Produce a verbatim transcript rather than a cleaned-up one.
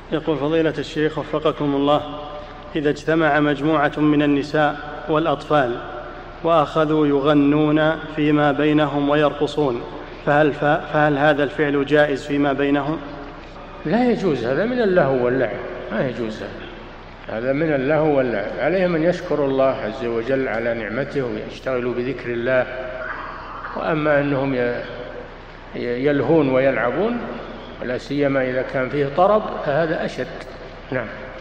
يقول فضيلة الشيخ وفقكم الله: إذا اجتمع مجموعة من النساء والأطفال وأخذوا يغنون فيما بينهم ويرقصون، فهل, فهل هذا الفعل جائز فيما بينهم؟ لا يجوز، هذا من اللهو واللعب، ما يجوز هذا هذا من اللهو واللعب. عليهم أن يشكروا الله عز وجل على نعمته ويشتغلوا بذكر الله، وأما أنهم يلهون ويلعبون ولا سيما إذا كان فيه طرب فهذا أشد. نعم.